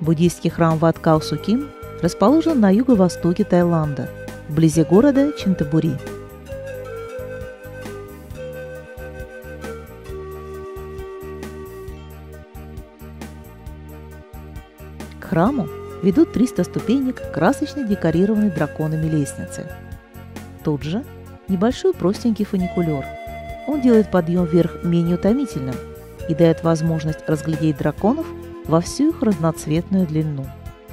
Буддийский храм Wat Khao Sukhin расположен на юго-востоке Таиланда, вблизи города Чантабури. К храму ведут 300 ступенек красочно декорированной драконами лестницы. Тут же небольшой простенький фуникулер. Он делает подъем вверх менее утомительным и дает возможность разглядеть драконов во всю их разноцветную длину.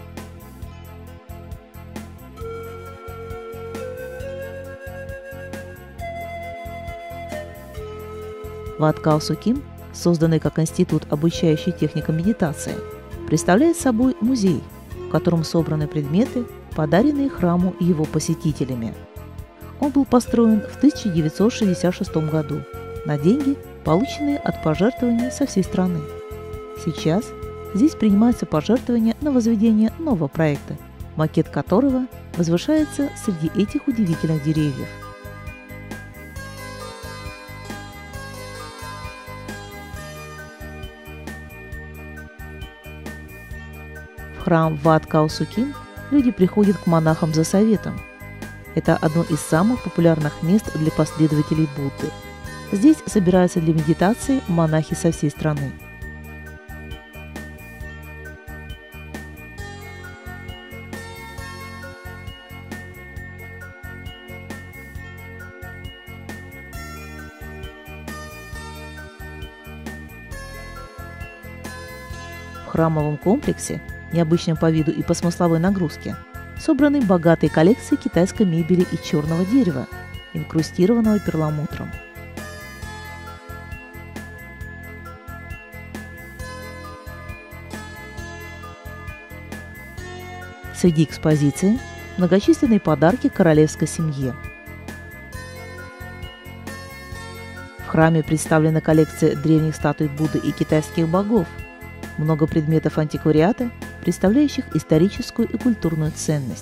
Wat Khao Sukhin, созданный как институт, обучающий техникам медитации, представляет собой музей, в котором собраны предметы, подаренные храму и его посетителями. Он был построен в 1966 году на деньги, полученные от пожертвований со всей страны. Сейчас здесь принимаются пожертвования на возведение нового проекта, макет которого возвышается среди этих удивительных деревьев. В храм Wat Khao Sukhin люди приходят к монахам за советом. Это одно из самых популярных мест для последователей Будды. Здесь собираются для медитации монахи со всей страны. В храмовом комплексе, необычном по виду и по смысловой нагрузке, собраны богатые коллекции китайской мебели и черного дерева, инкрустированного перламутром. Среди экспозиции многочисленные подарки королевской семье. В храме представлена коллекция древних статуй Будды и китайских богов, много предметов антиквариата, представляющих историческую и культурную ценность.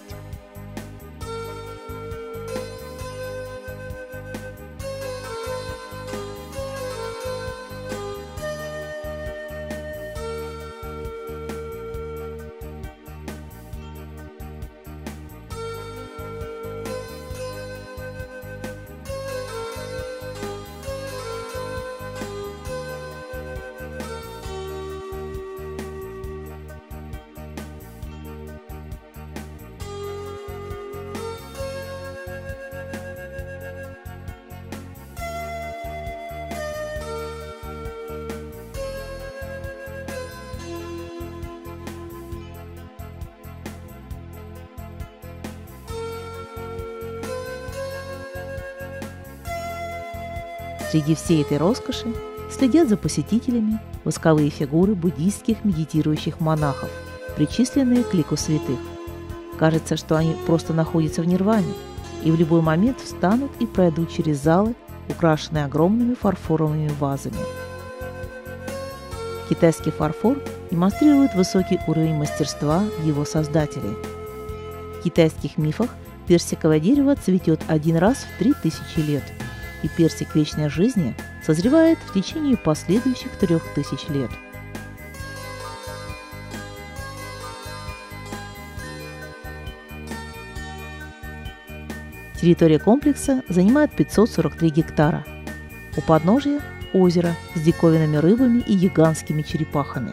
Среди всей этой роскоши следят за посетителями восковые фигуры буддийских медитирующих монахов, причисленные к лику святых. Кажется, что они просто находятся в нирване и в любой момент встанут и пройдут через залы, украшенные огромными фарфоровыми вазами. Китайский фарфор демонстрирует высокий уровень мастерства его создателей. В китайских мифах персиковое дерево цветет один раз в 3000 лет, и персик вечной жизни созревает в течение последующих 3000 лет. Территория комплекса занимает 543 гектара. У подножия – озеро с диковинными рыбами и гигантскими черепахами.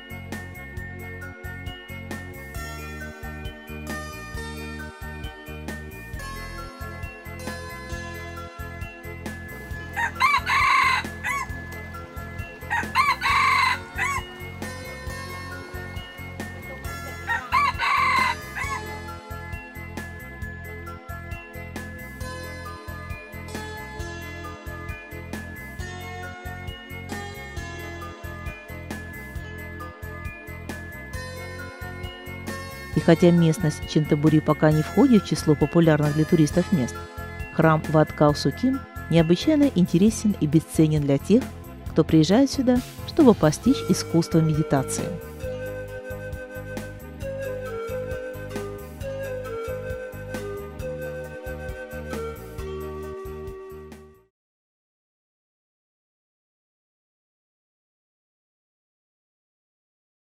И хотя местность Чантабури пока не входит в число популярных для туристов мест, храм Wat Khao Sukhin необычайно интересен и бесценен для тех, кто приезжает сюда, чтобы постичь искусство медитации.